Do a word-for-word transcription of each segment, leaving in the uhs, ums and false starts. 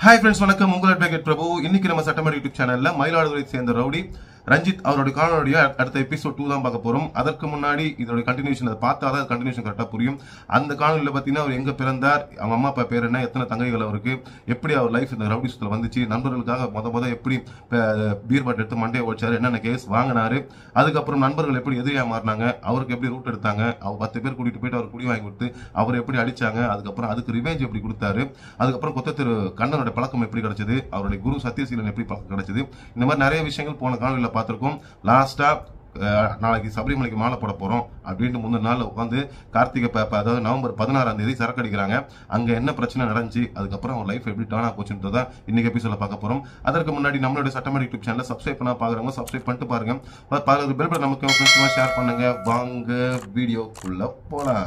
Hi friends, வணக்கம். உங்கள் advocate பிரபு. இன்னைக்கு நம்ம சட்டமன்ற யூடியூப் சேனல்ல மயிலாடுதுறை சேர்ந்த ரவுடி ரஞ்சித் அவருடைய காணொலியை அடுத்த எபிசோட் டூ தான் பார்க்க போறோம். அதற்கு முன்னாடி இதோட கண்டினியூஷன் அதை பார்த்தா தான் கண்டினியூஷன் கரெக்டா புரியும். அந்த காணொலியில பாத்தீங்கன்னா அவர் எங்க பிறந்தார், அவங்க அம்மா அப்பா பேர் என்ன, எத்தனை தங்கைகள் அவருக்கு, எப்படி அவர் லைஃப் இந்த ரவுடி சுத்துல வந்துச்சு, நண்பர்களுக்காக முத முத எப்படி பீர் பாட் எடுத்து மண்டையை ஓடிச்சாரு, என்னென்ன கேஸ் வாங்கினாரு, அதுக்கப்புறம் நண்பர்கள் எப்படி எதிரியா மாறினாங்க, அவருக்கு எப்படி ரூட் எடுத்தாங்க, அவர் பத்து பேர் கூட்டிட்டு போயிட்டு அவர் குடி வாங்கி கொடுத்து அவர் எப்படி அடிச்சாங்க, அதுக்கப்புறம் அதுக்கு ரிவேஞ்ச் எப்படி கொடுத்தாரு, அதுக்கப்புறம் கொத்தத்திரு கண்ணனோட பழக்கம் எப்படி கிடைச்சது, அவருடைய குரு சத்யசீலன் எப்படி பழக்கம் கிடைச்சது, இந்த மாதிரி நிறைய விஷயங்கள் போன காணொலியில பார்த்திருக்கோம். லாஸ்டா நாளைக்கு சபரிமலைக்கு மாலை போட போறோம் அப்படின்ட்டு முந்தின நாள் உட்காந்து கார்த்திகை அதாவது நவம்பர் பதினாறாம் தேதி சரக்கு அடிக்கிறாங்க. அங்க என்ன பிரச்சனை நடந்துச்சு, அதுக்கப்புறம் அவங்க லைஃப் எப்படி டர்ன் ஆ போச்சுன்றத இன்னைக்கு எபிசோட்ல பார்க்க போறோம். அதற்கு முன்னாடி நம்மளுடைய சட்டமன்ற யூடியூப் சேனல் சப்ஸ்கிரைப் பண்ணா பாக்குறவங்க சப்ஸ்கிரைப் பண்ணிட்டு பாருங்க. பாருங்க பெல் பட்டன் நமக்கு ஷேர் பண்ணுங்க. வாங்க வீடியோக்குள்ள போலாம்.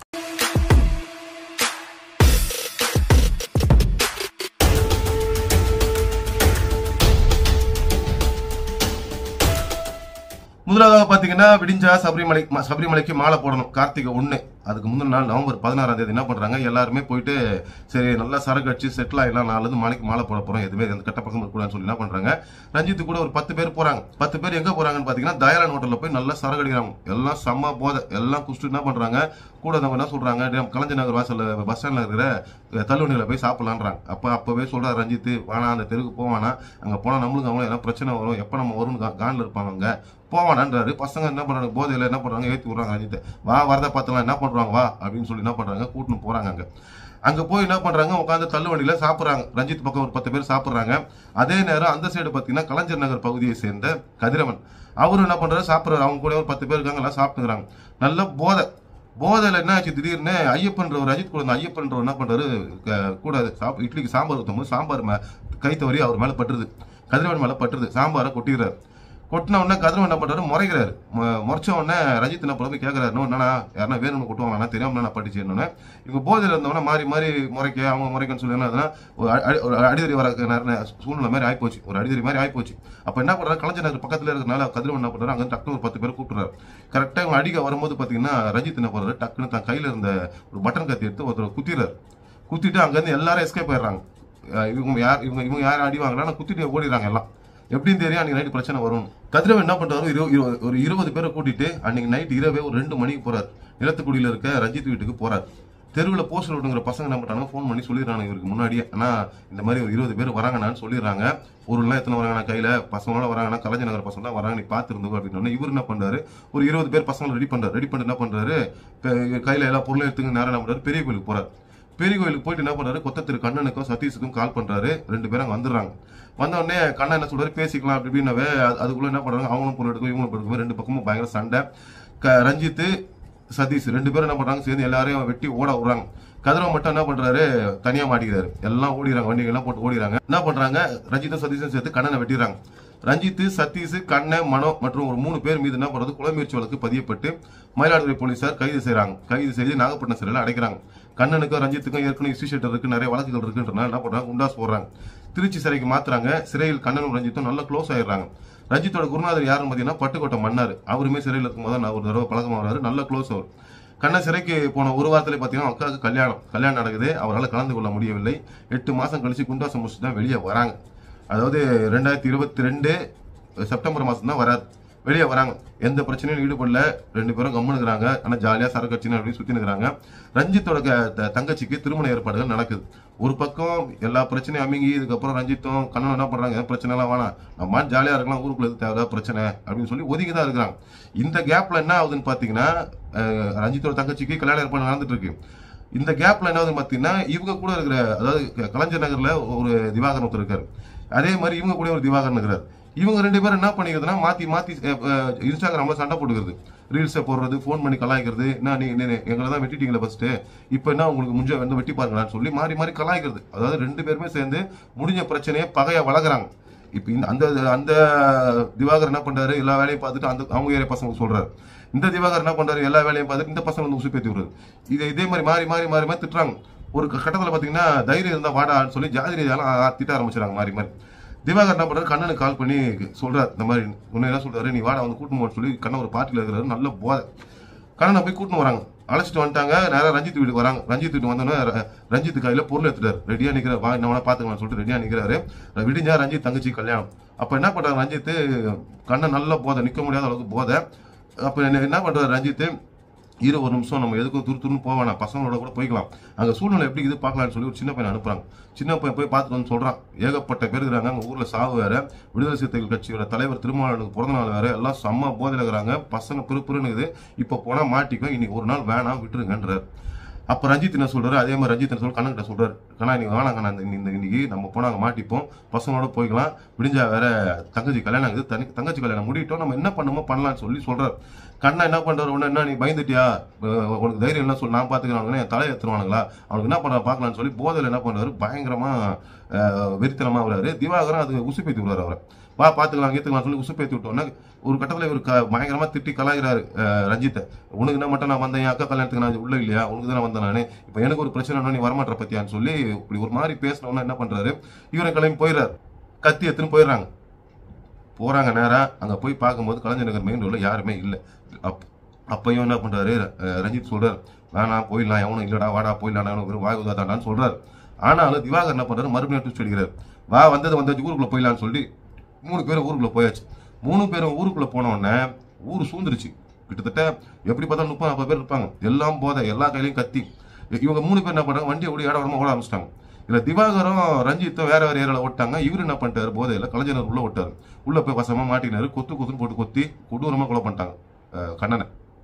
முதலாவதாக பாத்தீங்கன்னா விடிஞ்சா சபரிமலை சபரிமலைக்கு மாலை போடணும். கார்த்திகை ஒண்ணு அதுக்கு முந்தின நாள் நவம்பர் பதினாறாம் தேதி என்ன பண்றாங்க, எல்லாருமே போயிட்டு சரி நல்லா சரக்கு அடிச்சு செட்டில் ஆயிடலாம், நாலு மாலைக்கு மாலை போட போறோம், எதுவுமே எந்த கட்ட பக்கம் இருக்கக்கூடாதுன்னு சொல்லி என்ன பண்றாங்க, ரஞ்சித்து கூட ஒரு பத்து பேர் போறாங்க. பத்து பேர் எங்க போறாங்கன்னு பாத்தீங்கன்னா தயாளன் ஹோட்டல்ல போய் நல்லா சரக்கு அடிக்கிறாங்க. எல்லாம் செம்ம போதை, எல்லாம் குடிச்சிட்டு என்ன பண்றாங்க, கூட நம்ம என்ன சொல்றாங்க, கலைஞர் நகர் வாசல்ல பஸ் ஸ்டாண்ட்ல இருக்கிற தள்ளுவண்டியில போய் சாப்பிடலான்றாங்க. அப்ப அப்பவே சொல்றாரு ரஞ்சித், வானா அந்த தெருவுக்கு போவானா, அங்க போனா நம்மளுக்கு அவங்க எல்லாம் பிரச்சனை வரும், எப்ப நம்ம வரும்னு கான்ல இருப்பாங்க, அங்க போவானான்றாரு. பசங்க என்ன பண்றாங்க, போதையில என்ன பண்றாங்க, ஏத்தி விடுறாங்க ரஞ்சித், வா வரத பார்த்தலாம் என்ன பண்றாங்க வா அப்படின்னு சொல்லி என்ன பண்றாங்க, கூட்டின்னு போறாங்க. அங்க அங்க போய் என்ன பண்றாங்க, உட்காந்து தள்ளு வண்டியில சாப்பிடுறாங்க. ரஞ்சித் பக்கம் ஒரு பத்து பேர் சாப்பிடுறாங்க. அதே நேரம் அந்த சைடு பாத்தீங்கன்னா கலைஞர் நகர் பகுதியை சேர்ந்த கதிரவன் அவரு என்ன பண்றாரு, சாப்பிடுறாரு. அவங்க கூட ஒரு பத்து பேர் இருக்காங்க, எல்லாம் சாப்பிட்டுக்கிறாங்க. நல்ல போதை. போதையில என்ன ஆச்சு, திடீர்னு ஐயப்பன்ற ஒரு அஜித் கூட ஐயப்பன்ற என்ன பண்றாரு, கூட இட்லிக்கு சாம்பார் ஊற்றும் போது சாம்பார் கை தவறி அவர் மேல பட்டுருது, கதிரவன் மேல பட்டுருது. சாம்பாரை கொட்டிடுறாரு. கொட்டின உடனே கதிரவன் என்ன பண்றாரு, முறைகிறாரு. முறைச்ச உடனே ரஞ்சித் என்ன பண்ணி கேட்கறாரு, என்னன்னா யாரா வேணும்னு கொட்டுவாங்க, தெரியாம நான் படிச்சு என்னன்னு இவங்க போதையில இருந்தவன மாறி மாறி முறைக்க அவங்க முறைக்கன்னு சொல்லி என்ன ஒரு அடிதறி வர சூழ்நிலை மாதிரி ஆயிப்போச்சு, ஒரு அடிதறி மாதிரி ஆயிப்போச்சு. அப்ப என்ன பண்றாரு, கலைஞர் நகர் பக்கத்துல இருக்கிறனால கதிரவன் என்ன பண்றாரு, அங்க டக்குனு ஒரு பத்து பேர் கூப்பிடுறாரு. கரெக்டா இவங்க அடிக்க வரும்போது பாத்தீங்கன்னா ரஞ்சித் என்ன பண்றாரு, டக்குன்னு தன் கையில இருந்த ஒரு பட்டன் கத்தி எடுத்து ஒருத்தர் குத்திடுறாரு. குத்திட்டு அங்க இருந்து எல்லாரும் எஸ்கேப் ஆயிடுறாங்க. இவங்க யார் இவங்க இவங்க யாரும் அடி வாங்கலாம், குத்திட்டு ஓடிடுறாங்க எல்லாம். எப்படின்னு தெரியும் அன்னைக்கு நைட்டு பிரச்சனை வரும். கதிரவன் என்ன பண்றாரு, ஒரு இருபது பேரை கூட்டிட்டு அன்னைக்கு நைட் இரவே ஒரு ரெண்டு மணிக்கு போறாரு. நிலத்துக்குடியில இருக்க ரஞ்சித் வீட்டுக்கு போறாரு. தெருவில் போஸ்டர் விட்டுங்கிற பசங்க என்ன பண்றாங்க, போன் பண்ணி சொல்லிடுறாங்க இவருக்கு முன்னாடியே, ஆனா இந்த மாதிரி ஒரு இருபது பேர் வராங்கன்னு சொல்லிடுறாங்க. பொருள்லாம் எத்தனை வராங்கன்னா கையில பசங்களோட வராங்கன்னா கலைஞர் நகர் பசங்க தான் வராங்க, நீ பாத்துருந்தோம் அப்படின்னு. இவர் என்ன பண்றாரு, ஒரு இருபது பேர் பசங்களை ரெடி பண்றாரு. ரெடி பண்ணி என்ன பண்றாரு, கையில எல்லா பொருளும் எடுத்துங்க நேரம் என்ன பண்றாரு, பெரிய கோயிலுக்கு போறாரு. பெரிய கோயிலுக்கு போயிட்டு என்ன பண்றாரு, கொத்தத்திரு கண்ணனுக்கும் சதீஷுக்கும் கால் பண்றாரு. ரெண்டு பேரும் அங்க வந்துடுறாங்க. வந்த உடனே கண்ணன் என்ன சொல்றாரு, பேசிக்கலாம் அப்படி இப்படின்னாவே அதுக்குள்ள என்ன பண்றாங்க, அவங்களும் பொருள் எடுக்கும் இவங்களும் எடுக்கும், ரெண்டு பக்கமும் பயங்கர சண்டை. ரஞ்சித் சதீஷ் ரெண்டு பேரும் என்ன பண்றாங்க, சேர்ந்து எல்லாரையும் வெட்டி ஓட விடுறாங்க. கதிரவன் மட்டும் என்ன பண்றாரு, தனியா மாட்டிக்கிறாரு. எல்லாம் ஓடிறாங்க, வண்டிகள் எல்லாம் போட்டு ஓடிறாங்க. என்ன பண்றாங்க, ரஞ்சித்தும் சதீஷும் சேர்த்து கண்ணனை வெட்டிடுறாங்க. ரஞ்சித், சதீஷ், கண்ணன், மனோ மற்றும் ஒரு மூணு பேர் மீது என்ன பண்றது, கொலை முயற்சி வழக்கு பதியப்பட்டு மயிலாடுதுறை போலீசார் கைது செய்யறாங்க. கைது செய்து நாகப்பட்டினம் சிறையில் அடைக்கிறாங்க. கண்ணனுக்கும் ரஞ்சித்துக்கும் ஏற்கனவே இஷ்யூஷேட்டர் இருக்கு, நிறைய வழக்குகள் இருக்குன்றனால என்ன பண்றாங்க, குண்டாஸ் போடுறாங்க. திருச்சி சிறைக்கு மாத்துறாங்க. சிறையில் கண்ணனும் ரஞ்சித்தும் நல்லா க்ளோஸ் ஆயிடுறாங்க. ரஞ்சித்தோட குருநாதர் யாருன்னு பாத்தீங்கன்னா பட்டுக்கோட்டை மன்னார். அவருமே சிறையில் இருக்கும் போது நான் ஒரு தடவை பழக்கமாகறாரு, நல்ல க்ளோஸ் அவர். கண்ணன் சிறைக்கு போன ஒரு வாரத்திலே பாத்தீங்கன்னா அக்காவுக்கு கல்யாணம் கல்யாணம் நடக்குது. அவரால் கலந்து கொள்ள முடியவில்லை. எட்டு மாசம் கழிச்சு குண்டாசம் முடிச்சு தான் வெளியே வராங்க. அதாவது ரெண்டாயிரத்தி இருபத்தி ரெண்டு செப்டம்பர் மாசம் தான் வராது, வெளியே வராங்க. எந்த பிரச்சனையும் ஈடுபடல, ரெண்டு பேரும் கம்முனுக்குறாங்க. ஆனா ஜாலியா சரக்கு அடிச்சுன்னு அப்படின்னு சுத்தி நிற்கிறாங்க. ரஞ்சித்தோட தங்கச்சிக்கு திருமண ஏற்பாடுகள் நடக்குது. ஒரு பக்கம் எல்லா பிரச்சனையும் அமைங்கி இதுக்கப்புறம் ரஞ்சித்தும் கண்ணனும் என்ன பண்றாங்க, பிரச்சனை எல்லாம் வேணாம், நம்ம ஜாலியா இருக்கலாம், ஊருக்குள்ள தேவையா பிரச்சனை அப்படின்னு சொல்லி ஒதுக்கிதான் இருக்கிறாங்க. இந்த கேப்ல என்ன ஆகுதுன்னு பாத்தீங்கன்னா, ரஞ்சித்தோட தங்கச்சிக்கு கல்யாண ஏற்பாடு நடந்துட்டு இருக்கு. இந்த கேப்ல என்ன ஆகுதுன்னு பாத்தீங்கன்னா, இவங்க கூட இருக்கிற அதாவது கலைஞர் நகர்ல ஒரு திவாகரன் ஒருத்தர் இருக்காரு, அதே மாதிரி இவங்க கூட ஒரு திவாகரன் இருக்கிறார். இவங்க ரெண்டு பேரும் என்ன பண்ணிக்கிறதுனா மாத்தி மாத்தி இன்ஸ்டாகிராம்ல சண்டை போட்டுக்கிறது, ரீல்ஸை போடுறது, போன் பண்ணி கலாய்க்கிறது. என்ன நீ எங்களை தான் வெட்டிட்டீங்களா ஃபர்ஸ்ட், இப்ப என்ன உங்களுக்கு முஞ்ச வந்து வெட்டி பாருங்களான்னு சொல்லி மாறி மாறி கலாய்க்கிறது. அதாவது ரெண்டு பேருமே சேர்ந்து முடிஞ்ச பிரச்சனையை பகைய வளர்க்குறாங்க. இப்ப அந்த அந்த திவாகர் என்ன பண்றாரு, எல்லா வேலையும் பார்த்துட்டு அந்த அவங்க ஏரியா பசங்க சொல்றாரு. இந்த திவாகர் என்ன பண்றாரு, எல்லா வேலையும் பார்த்துட்டு இந்த பசங்க வந்து உசு பேத்தி விடுறது. இதை இதே மாதிரி மாறி மாறி மாறி மாறி திட்டுறாங்க. ஒரு கட்டத்துல பாத்தீங்கன்னா தைரியம் இருந்தா வாடான்னு சொல்லி ஜாதி ரீதியெல்லாம் திட்ட ஆரம்பிச்சிடாங்க மாறி மாறி. திவாகர் என்ன பண்றாரு, கண்ணனுக்கு கால் பண்ணி சொல்றாரு, இந்த மாதிரி உன்னை என்ன சொல்றாரு, நீ வாடா வந்து கூட்டணும் சொல்லி கண்ணன் ஒரு பார்ட்டியில் இருக்கிறாரு, நல்ல போதை. கண்ணனை போய் கூட்டணும் வராங்க. அழைச்சிட்டு வந்துட்டாங்க. நேரம் ரஞ்சித் வீட்டுக்கு வராங்க. ரஞ்சித் வீட்டு வந்தோன்னே ரஞ்சித் கையில பொருள் எடுத்துட்டாரு. ரெடியா நிக்கிறார். வா என்ன பாத்துக்கலாம் சொல்லிட்டு ரெடியா நிக்கிறாரு. விடிஞ்சா ரஞ்சித் தங்கச்சி கல்யாணம். அப்ப என்ன பண்றாரு ரஞ்சித், கண்ணை நல்ல போதை, நிக்க முடியாத அளவுக்கு போதை. அப்ப என்ன பண்றாரு ரஞ்சித், இரு ஒரு நிமிஷம் நம்ம எதுக்கும் துரு துருன்னு போவானா, பசங்களோட கூட போய்க்கலாம், அங்க சூழ்நிலை எப்படி இது பார்க்கலாம்னு சொல்லி ஒரு சின்ன பையன் அனுப்புறாங்க. சின்ன பையன் போய் பார்த்துட்டு வந்து சொல்றான், ஏகப்பட்ட பேர் இருக்கிறாங்க அங்க ஊர்ல, சாவு வேற, விடுதலை சிறுத்தைகள் கட்சியோட தலைவர் திருமாவளவனுக்கு பிறந்த நாள் வேற, எல்லாம் செம்ம போதையில இருக்கிறாங்க, பசங்க பிறுபிறுன்னு இப்ப போனா மாட்டிக்கும், இன்னைக்கு ஒரு நாள் வேணாம் விட்டுருங்கன்றார். அப்ப ரஞ்சித் என்ன சொல்றாரு, அதே மாதிரி ரஞ்சித் என்ன சொல்ற கண்ணன் கிட்ட சொல்றாரு, கண்ணா நீங்க வேணாம் கண்ணா, இந்த இன்னைக்கு நம்ம போனாங்க மாட்டிப்போம், பசங்களோட போய்க்கலாம், விடிஞ்சா வேற தங்கச்சி கல்யாணம் ஆகுது, தங்கச்சி கல்யாணம் முடிட்டோம், நம்ம என்ன பண்ணுமோ பண்ணலாம்னு சொல்லி சொல்றாரு. கண்ணா என்ன பண்றாரு, உடனே என்ன நீ பயந்துட்டியா, உனக்கு தைரியம் என்ன சொல்லி நான் பாத்துக்கிறாங்க, என் தலையை எடுத்துருவானுங்களா, அவனுக்கு என்ன பண்ற பாக்கலாம்னு சொல்லி போதையில என்ன பண்றாரு, பயங்கரமா வெறித்தனமா வர்றாரு. திவாகரன் அது உசுப்பேத்தி விடுறாரு அவரை, வா பாத்துக்கலாம் ஏத்துக்கலாம் சொல்லி உசுப்பேத்தி விட்டோன்னா ஒரு கட்டத்துல இவர் பயங்கரமா திட்டி கலாய்கிறாரு ரஞ்சித்தை, உனக்கு என்ன மட்டும் நான் வந்தேன், அக்கா கல்யாணத்துக்கு நான் உள்ள இல்லையா, உனக்கு தானே வந்தேன் நானு, இப்ப எனக்கு ஒரு பிரச்சனை நீ வரமாட்ட பத்தியான்னு சொல்லி இப்படி ஒரு மாதிரி பேசினோன்னா என்ன பண்றாரு, இவரை கிளம்பி போயிடுறாரு. கத்தி எடுத்துன்னு போயிடுறாங்க. போறாங்க நேரா அங்க போய் பார்க்கும்போது கலைஞர் நகர் மெயின் ரோட்ல யாருமே இல்லை. அப் அப்பையும் என்ன பண்றாரு ரஞ்சித் சொல்றாரு, வேணாம் போயிடலாம், எவனும் இல்லடா, வாடா போயிடலாம், வெறும் வாய் உதாத்தாண்டான்னு சொல்றாரு. ஆனாலும் திவாகர் என்ன பண்றாரு, மறுபடியும் ட்விஸ்ட் அடிக்கிறாரு, வா வந்தது வந்து ஊருக்குள்ள போயிடலான்னு சொல்லி மூணு பேரும் ஊருக்குள்ள போயாச்சு. மூணு பேரும் ஊருக்குள்ள போன உடனே ஊரு சூழ்ந்துருச்சு. கிட்டத்தட்ட எப்படி பார்த்தாலும் முப்பது நாற்பது பேர் இருப்பாங்க, எல்லாம் போதை, எல்லா கையிலையும் கத்தி. இவங்க மூணு பேர் என்ன பண்றாங்க, வண்டியை ஓடி இடம் ஓட ஆரம்பிச்சிட்டாங்க. இல்ல திவாகரும் ரஞ்சித்தும் வேற வேற ஏரியால ஓட்டாங்க. இவரு என்ன பண்ணிட்டாரு, போதையில கலைஞர் உள்ள ஓட்டாரு. உள்ள போய் வசமா மாட்டினாரு, கொத்து கொத்துன்னு போட்டு கொத்தி கொடூரமா கொலை பண்ணிட்டாங்க கண்ணனை.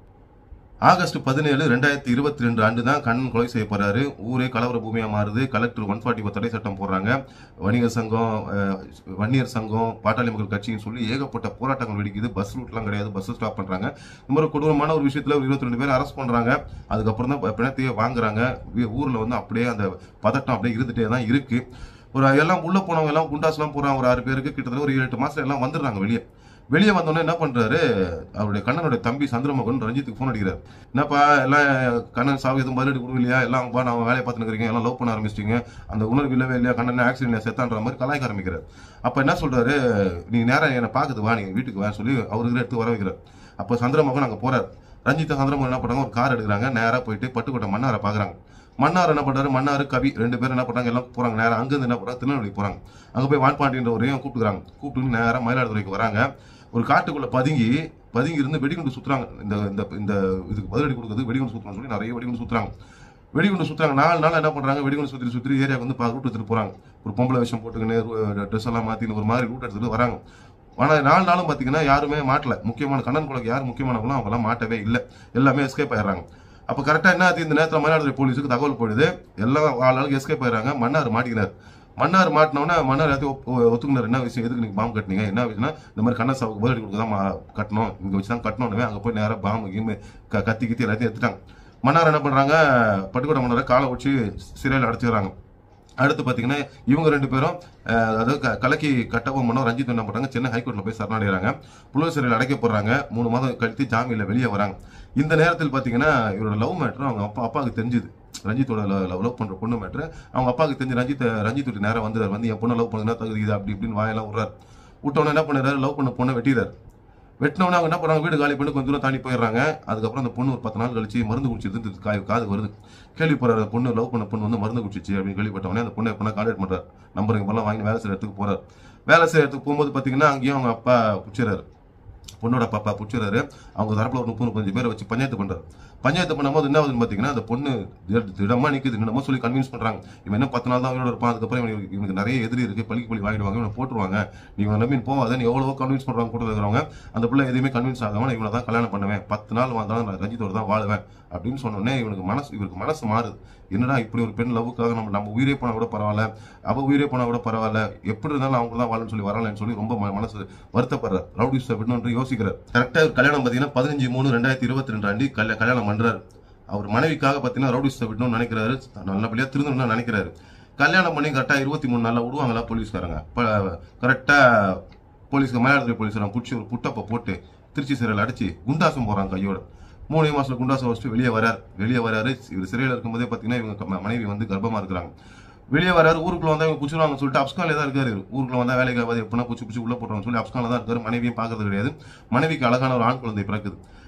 ஆகஸ்ட் பதினேழு ரெண்டாயிரத்தி இருபத்தி ரெண்டு ஆண்டு தான் கண்ணன் கொலை செய்யப்படுறாரு. ஊரே கலவர பூமியா மாறுது. கலெக்டர் ஒன் ஃபார்ட்டி தடை சட்டம் போடுறாங்க. வணிகர் சங்கம், வன்னியர் சங்கம், பாட்டாளி மக்கள் கட்சின்னு சொல்லி ஏகப்பட்ட போராட்டங்கள் வெடிக்குது. பஸ் ரூட்லாம் கிடையாது, பஸ் ஸ்டாப் பண்றாங்க. இந்த மாதிரி கொடூரமான ஒரு விஷயத்துல ஒரு இருபத்தி ரெண்டு பேர் அரெஸ்ட் பண்றாங்க. அதுக்கப்புறம் தான் பிணத்தையே வாங்குறாங்க. ஊர்ல வந்து அப்படியே அந்த பதட்டம் அப்படியே இருந்துட்டே தான் இருக்கு. ஒரு எல்லாம் உள்ள போனவங்க எல்லாம் குண்டாஸ் எல்லாம் போறாங்க. ஒரு ஆறு பேருக்கு கிட்டத்தட்ட ஒரு ஏழு எட்டு மாசம் எல்லாம் வந்துடுறாங்க வெளியே. வெளியே வந்தோடனே என்ன பண்றாரு, அவருடைய கண்ணனுடைய தம்பி சந்திரமோகன் ரஞ்சித்துக்கு போன் அடிக்கிறார். என்னப்பா எல்லாம் கண்ணன் சாவு எதுவும் பதிலடி கொடுக்கலையா, எல்லாம் நான் வேலையை பார்த்துன்னு இருக்கீங்க, எல்லாம் லவ் பண்ண ஆரம்பிச்சிட்டீங்க, அந்த உணர்வு இல்லவே இல்லையா, கண்ணன் ஆக்சிடென்ட் செத்தான்ற மாதிரி கலாய்க்க ஆரம்பிக்கிறார். அப்ப என்ன சொல்றாரு, நீ நேரம் என்னை பாக்குது வா, நீங்க வீட்டுக்கு வா சொல்லி அவருக்கு எடுத்து வர வைக்கிறார். அப்ப சந்திரமோகன் அங்க போறாரு. ரஞ்சித் சந்திரமோகன் என்ன பண்றாங்க, ஒரு கார் எடுக்கிறாங்க, நேரா போயிட்டு பட்டுக்கோட்டை மன்னாரை பாக்குறாங்க. மன்னார் என்ன பண்றாரு, மன்னாரு கவி ரெண்டு பேரும் என்ன பண்றாங்க, எல்லாம் போறாங்க. நேரம் அங்கிருந்து என்ன பண்றாங்க, திருநெல்வேலி போறாங்க. அங்க போய் வான்பாண்டின்ற ஒரையும் கூப்பிட்டுக்கிறாங்க. கூப்பிட்டு நேரம் மயிலாடுதுறைக்கு வராங்க. ஒரு காட்டுக்குள்ள பதுங்கி பதுங்கி இருந்து வெடிகுண்டு சுத்துறாங்க. இந்த இந்த இதுக்கு பதிலடி கொடுக்குறது வெடிகுண்டு சுத்துறாங்க சொல்லி நிறைய வெடிகுண்டு சுத்துறாங்க. வெடிகுண்டு சுத்துறாங்க. நாலு நாள் என்ன பண்றாங்க, வெடிகுண்டு சுத்தி சுத்தி ஏரியா வந்து ரூட் எடுத்துட்டு போறாங்க. ஒரு பொம்பளை விஷயம் போட்டுக்கின்னு ட்ரெஸ் எல்லாம் மாத்தின்னு ஒரு மாதிரி ரூட் எடுத்துட்டு வராங்க. ஆனா நாலு நாளும் பாத்தீங்கன்னா யாருமே மாட்டல. முக்கியமான கண்ணன் குளக்கு யார் முக்கியமானவங்களும் அவங்க எல்லாம் மாட்டவே இல்லை. எல்லாமே எஸ்கேப் ஆயிடுறாங்க. அப்ப கரெக்டா என்ன ஆச்சு, இந்த நேரத்தில் மயிலாடுதுறை போலீஸுக்கு தகவல் போயிடுது. எல்லாம் ஆளுக்கு எஸ்கேப் ஆயிடுறாங்க. மன்னார் மாட்டிக்கிறார். மன்னார் மாட்டினோன்னா மன்னார் எல்லாத்தையும் ஒத்துக்கினார். என்ன விஷயம், எதுக்கு நீங்க பாம்பு கட்டினீங்க, என்ன விஷயம்னா இந்த மாதிரி கண்ணன் சாவுக்கு பதிலடி கொடுக்க தான் கட்டணும், இங்க வச்சுதான் கட்டணும். அங்க போய் நேரம் பாம்பு கீம்பு கத்தி கத்தி எல்லாத்தையும் எடுத்துட்டாங்க. மன்னார் என்ன பண்றாங்க, பட்டுக்கோட்டை மன்னாரை காலை வச்சு சிறையில் அடைச்சிக்கிறாங்க. அடுத்து பாத்தீங்கன்னா இவங்க ரெண்டு பேரும் அதாவது கலக்கி கட்டவும் பண்ணோம். ரஞ்சித் என்ன பண்றாங்க, சென்னை ஹைகோர்ட்ல போய் சரணடைகிறாங்க. புலவர் சிறையில் அடைக்கப்படுறாங்க. மூணு மாதம் கழித்து ஜாமீன்ல வெளியே வராங்க. இந்த நேரத்தில் பாத்தீங்கன்னா இவரோட லவ் மேட்டர் அவங்க அப்பா அப்பாவுக்கு தெரிஞ்சுது. ரஞ்சித்தோட லவ் பண்ற பொண்ணு மேட்ரு அவங்க அப்பாவுக்கு தெரிஞ்சு ரஞ்சித் ரஞ்சித் விட்டு நேரம் வந்துறாரு. வந்து என் பொண்ணை லவ் பண்ணுன்னா தகுதி அப்படி இப்படின்னு வாயெல்லாம் விடுறாரு. விட்டவன என்ன பண்ணுறாரு, லவ் பண்ண பொண்ணை வெட்டிறாரு. வெட்டினவன அவங்க என்ன பண்ணுறாங்க, வீடு காலி பண்ணி கொஞ்சம் தூரம் தாண்டி போயிடுறாங்க. அதுக்கப்புறம் அந்த பொண்ணு ஒரு பத்து நாள் கழிச்சு மருந்து குடிச்சிருந்து காய் காது வருது. கேள்விப்படுறாரு, பொண்ணு லவ் பண்ண பொண்ணு வந்து மருந்து குடிச்சிச்சு அப்படின்னு கேள்விப்பட்டவனே அந்த பொண்ணை எப்படின்னா கான்டாக்ட் பண்றாரு. நம்பர் இப்பெல்லாம் வாங்கி வேலை செய்யற இடத்துக்கு போறாரு. வேலை செய்யற இடத்துக்கு போகும்போது பாத்தீங்கன்னா அங்கேயும் அவங்க அப்பா பிடிச்சிடறாரு. பொண்ணோட பாப்பா பிடிச்சிடறாரு. அவங்க தரப்புல ஒரு முப்பது முப்பத்தஞ்சு பேரை வச்சு பஞ்சாயத்து பண்றாரு. பஞ்சாயத்து பண்ணும்போது என்ன ஆகுதுன்னு பாத்தீங்கன்னா அந்த பொண்ணு திடமா நிக்குது. என்னமோ சொல்லி கன்வின்ஸ் பண்றாங்க, இவன் என்ன பத்து நாள் தான் அவனோட இருப்பான், அதுக்கப்புறம் இவனுக்கு இவனுக்கு நிறைய எதிரி இருக்கு, பள்ளிக்கு பள்ளி வாங்கிடுவாங்க, இவனை போட்டுருவாங்க, நீ இவன் நம்பி போவாத, நீ எவ்வளவோ கன்வின்ஸ் பண்றாங்க கூட இருக்கிறவங்க. அந்த பிள்ளை எதுவுமே கன்வின்ஸ் ஆகாம இவனை தான் கல்யாணம் பண்ணுவேன், பத்து நாள் வாழ்ந்தாலும் நான் ரஞ்சித்தோட தான் வாழுவேன் அப்படின்னு சொன்னோடனே இவனுக்கு மனசு இவருக்கு மனசு மாறுது. என்னடா இப்படி ஒரு பெண் லவ்வுக்காக நம்ம நம்ம உயிரே போனா கூட பரவாயில்ல, அவ உயிரே போனா கூட பரவாயில்ல, எப்படி இருந்தாலும் அவங்க தான் வாழன்னு சொல்லி வரலன்னு சொல்லி ரொம்ப மனசு வருத்தப்படுறாரு. ரவுடிஸ் விடணும்னு யோசிக்கிறார். கரெக்டா கல்யாணம் பாத்தீங்கன்னா பதினஞ்சு மூணு ரெண்டாயிரத்தி இருபத்தி ரெண்டு ஆண்டி கல்யாணம் பண்றாரு. அவர் மனைவிக்காக பாத்தீங்கன்னா ரவுடிஸ் விடணும்னு நினைக்கிறாரு, நல்லபடியா திருந்தணும்னு நினைக்கிறாரு. கல்யாணம் பண்ணி கரெக்டா இருபத்தி மூணு நாள்ல விடுவாங்களா போலீஸ்காரங்க. கரெக்டா போலீஸ்க்கு மயிலாடுதுறை போலீஸ் பிடிச்சி ஒரு புட்டப்ப போட்டு திருச்சி சிறையில் அடிச்சு குண்டாசம் போறாங்க கையோட. மூணு மாசத்துல குண்டாசம் வச்சுட்டு வெளியே வராரு. வெளியே வராரு இவர் சிறையில் இருக்கும்போதே பாத்தீங்கன்னா இவங்க மனைவி வந்து கர்ப்பமா இருக்கிறாங்க. வெளியே வராரு. ஊருக்குள்ள வந்தா இவங்க குச்சிருவாங்க சொல்லிட்டு அப்ஸ்கான்ல தான் இருக்காரு. ஊருக்குள்ள வந்தா வேலைக்கு ஆகாது, எப்படின்னா குச்சி குச்சி உள்ள போட்டுறாங்க சொல்லி அப்ஸ்கான்ல தான் இருக்காரு. மனைவியும் பாக்குறது கிடையாது. மனைவிக்கு அழகான ஒரு ஆண் குழந்தை பிறக்குது.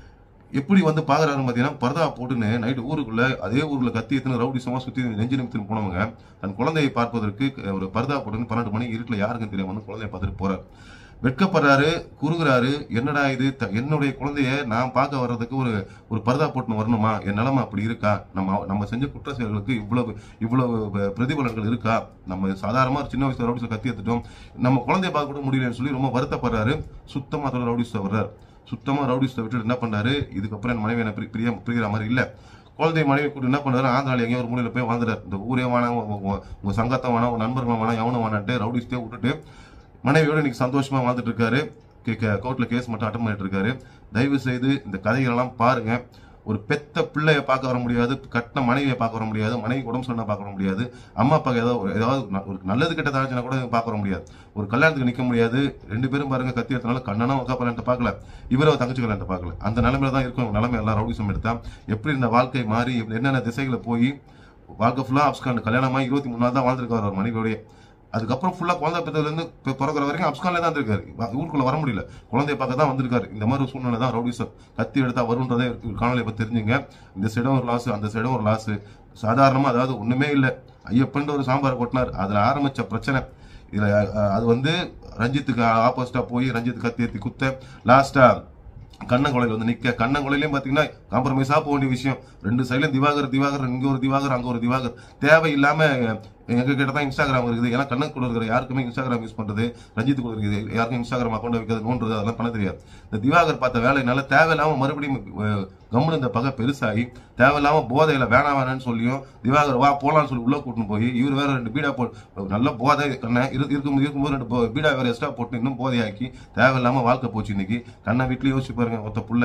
எப்படி வந்து பாக்குறாருன்னு பாத்தீங்கன்னா பரதா போட்டுன்னு நைட்டு ஊருக்குள்ள அதே ஊர்ல கத்தி எத்தனை ரவுடிசமா சுத்தி நெஞ்சு நிமித்து போனவங்க தன் குழந்தையை பார்ப்பதற்கு ஒரு பரதா போட்டுன்னு பன்னெண்டு மணி இருட்டுல யாருக்கும் தெரியாம வந்து குழந்தைய பார்த்துட்டு போறாரு. வெட்கப்படுறாரு, குறுகுறாரு. என்னடா இது, என்னுடைய குழந்தைய நான் பார்க்க வர்றதுக்கு ஒரு ஒரு பரதா போட்டுன்னு வரணுமா? என் நிலைமை அப்படி இருக்கா? நம்ம நம்ம செஞ்ச குற்ற செயல்களுக்கு இவ்வளவு இவ்வளவு பிரதிபலன்கள் இருக்கா? நம்ம சாதாரணமா சின்ன வயசுல ரவுடிஸ்ல கத்தி எடுத்துட்டோம், நம்ம குழந்தைய பார்க்க கூட முடியலன்னு சொல்லி ரொம்ப வருத்தப்படுறாரு. சுத்தமா அதோட ரவுடிஸ்ல வர்றாரு. சுத்தமா ரவுடிஸ்ல விட்டுட்டு என்ன பண்ணாரு, இதுக்கப்புறம் என் மனைவி என்ன பிரிய பிரிகிற மாதிரி இல்ல, குழந்தை மனைவி கூட என்ன பண்ணாரு, ஆந்திரால எங்கேயோ ஒரு மூலையில போய் வாழ்ந்துறாரு. இந்த ஊரே வேணா, உங்க சங்கத்தை வேணா, உங்க நண்பர்கள் வேணா, எவனும் வேணான்ட்டு ரவுடிஸ்டே விட்டுட்டு மனைவியோட இன்னைக்கு சந்தோஷமா வாழ்ந்துட்டு இருக்காரு. கோர்ட்ல கேஸ் மட்டும் அட்டன் பண்ணிட்டு இருக்காரு. தயவு செய்து இந்த கதைகளெல்லாம் பாருங்க. ஒரு பெத்த பிள்ளைய பார்க்க வர முடியாது, கட்டின மனைவியை பார்க்க வர முடியாது, மனைவி உடம்பு சொன்னா பார்க்க வர முடியாது, அம்மா அப்பாக்கு ஏதாவது ஏதாவது ஒரு நல்லது கிட்டதாச்சுன்னா கூட பார்க்க வர முடியாது, ஒரு கல்யாணத்துக்கு நிக்க முடியாது. ரெண்டு பேரும் பாருங்க கத்தி எடுத்தனால கண்ணனா உக்கா கல்யாணத்தை பார்க்கல, இவரை தங்கச்சி கல்யாணத்தை பார்க்கல. அந்த நிலைமையில தான் இருக்கும் நிலைமை. எல்லாம் ரவுடிசம் எடுத்தா எப்படி இந்த வாழ்க்கை மாறி என்னென்ன திசைகளை போய் வாழ்க்கை ஃபுல்லா அப்ஸ்கான் கல்யாணமா இருபத்தி மூணு நாள் தான் வாழ்ந்துருக்காரு அவர் மனைவியோடைய. அதுக்கப்புறம் ஃபுல்லா குழந்தை பெற்றதுல இருந்து பிறகுற வரைக்கும் அப்ஸ்கான்ல தான் இருக்காரு. ஊருக்குள்ள வர முடியல, குழந்தைய பார்க்க தான் வந்திருக்காரு. இந்த மாதிரி ஒரு சூழ்நிலை தான் ரவுடிசம் கத்தி எடுத்தா வரும்ன்றதே காணொலி இப்ப தெரிஞ்சுங்க. இந்த சைடும் ஒரு லாஸ், அந்த சைடும் ஒரு லாஸ். சாதாரணமா அதாவது ஒண்ணுமே இல்லை, ஐயப்பன் ஒரு சாம்பார் கொட்டினார், அதுல ஆரம்பிச்ச பிரச்சனை. இதுல அது வந்து ரஞ்சித்துக்கு ஆப்போசிட்டா போய் ரஞ்சித் கத்தி ஏத்தி குத்த லாஸ்டா கண்ணங்கொலையில வந்து நிக்க. கண்ணங்கொலையிலயும் பாத்தீங்கன்னா காம்ப்ரமைஸா போக வேண்டிய விஷயம். ரெண்டு சைட்லயும் திவாகர் திவாகர் இங்க ஒரு திவாகர் அங்க ஒரு திவாகர். தேவையில்லாம எங்க கிட்ட தான் இன்ஸ்டாகிராம் இருக்குது. ஏன்னா கண்ணக்குள்ள இருக்கிற யாருக்குமே இன்ஸ்டாகிராம் யூஸ் பண்றது, ரஞ்சித்துக்குள்ள இருக்குது யாருக்கும் இன்ஸ்டாகிராம் அக்கௌண்ட் வைக்கிறது நோன்றது அதெல்லாம் பண்ண தெரியாது. இந்த திவாகர் பார்த்த வேலைனால தேவையில்லாம மறுபடியும் கம்முன்னு இந்த பகை பெருசாகி தேவையில்லாம போதையில வேணா வேணான்னு சொல்லியும் திவாகர் வா போலான்னு சொல்லி உள்ள கூட்டின்னு போய் இவர் வேற ரெண்டு பீடா போட்டு நல்ல போதை கண்ணை இருக்கும் இருக்கும்போது ரெண்டு பீடா வேற எக்ஸ்ட்ரா போட்டு இன்னும் போதையாக்கி தேவையில்லாம வாழ்க்கை போச்சு. இன்னைக்கு கண்ணை வீட்லயே யோசிச்சு பாருங்க. ஒருத்த புள்ள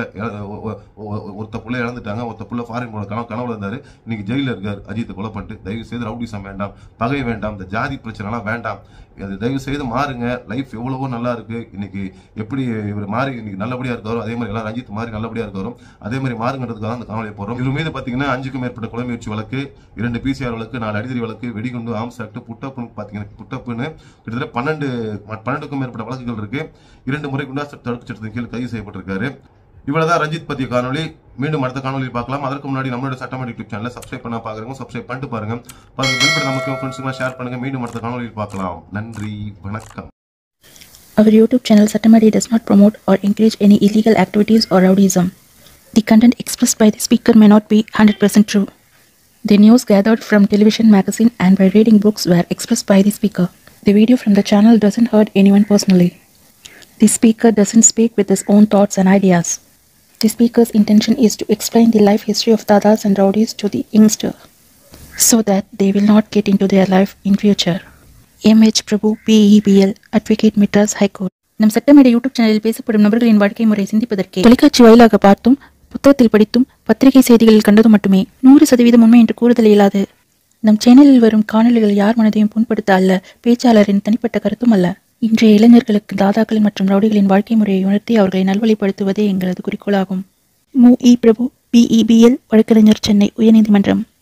ஒருத்த புள்ள இழந்துட்டாங்க, ஒருத்த புள்ள ஃபாரின் போன கனவு கனவுல இருந்தாரு, இன்னைக்கு ஜெயில இருக்காரு. அஜித்தை கொலை பண்ணிட்டு. தயவு செய்து ரவுடிசம் வேண்டாம், பகை வேண்டாம், இந்த ஜாதி பிரச்சனை எல்லாம் வேண்டாம். அது தயவு செய்து மாறுங்க. லைஃப் எவ்வளவோ நல்லா இருக்கு. இன்னைக்கு எப்படி இவர் மாறி இன்னைக்கு நல்லபடியா இருக்காரோ அதே மாதிரி எல்லாம் ரஞ்சித் மாறி நல்லபடியா இருக்காரோ அதே மாதிரி மாறுங்கிறதுக்காக அந்த காணொலியை போறோம். இவர் மீது பாத்தீங்கன்னா அஞ்சுக்கும் மேற்பட்ட கொலை முயற்சி வழக்கு, இரண்டு பிசிஆர் வழக்கு, நாலு அடிதடி வழக்கு, வெடிகுண்டு, ஆம்ஸ் ஆக்ட், புட்டப்புன்னு பாத்தீங்கன்னா புட்டப்புன்னு கிட்டத்தட்ட பன்னெண்டு பன்னெண்டுக்கும் மேற்பட்ட வழக்குகள் இருக்கு. இரண்டு முறை குண்டாஸ் தடுப்பு சட்டத்தின் கீழ் கைது செய்யப்பட்டிருக்காரு. இவ்வளவுதான் ரஞ்சித் பத்திய காணொலி. மீண்டும் அடுத்த காணொலியில் பார்க்கலாம். அதற்கு முன்னாடி நம்மளோட சட்டமன்ற யூடியூப் சேனலை சப்ஸ்கிரைப் பண்ண பாக்குறவங்க சப்ஸ்கிரைப் பண்ணிட்டு பாருங்க. நமக்கு ஃப்ரெண்ட்ஸுக்கு ஷேர் பண்ணுங்க. மீண்டும் அடுத்த காணொலியில் பார்க்கலாம். நன்றி, வணக்கம். Our YouTube channel Sattamari does not promote or encourage any illegal activities or rowdyism. The content expressed by the speaker may not be one hundred percent true. The news gathered from television, magazine and by reading books were expressed by the speaker. The video from the channel doesn't hurt anyone personally. The speaker doesn't speak with his own thoughts and ideas. The speaker's intention is to explain the life history of dadas and rowdies to the youngster, so that they will not get into their life in future. M H Prabhu, P E B L, Advocate, Madras High Court. நம் சட்டமேடை YouTube சேனலில் பேசப்படும் நபர்களின் வாழ்க்கை முறை சிந்திப்பதற்கே தொலைக்காட்சி வாயிலாக பார்த்தும் புத்தகத்தில் படித்தும் பத்திரிகை செய்திகளில் கண்டதும் மட்டுமே நூறு சதவீதம் உண்மை என்று கூறுதல் இயலாது. நம் சேனலில் வரும் காணொலிகள் யார் மனதையும் புண்படுத்த அல்ல, பேச்சாளரின் தனிப்பட்ட கருத்தும் அல்ல. இன்றைய இளைஞர்களுக்கு தாதாக்கள் மற்றும் ரவுடிகளின் வாழ்க்கை முறையை உணர்த்தி அவர்களை நல்வழிப்படுத்துவதே எங்களது குறிக்கோளாகும். மு இ Prabhu, B E B L, வழக்கறிஞர், சென்னை உயர்நீதிமன்றம்.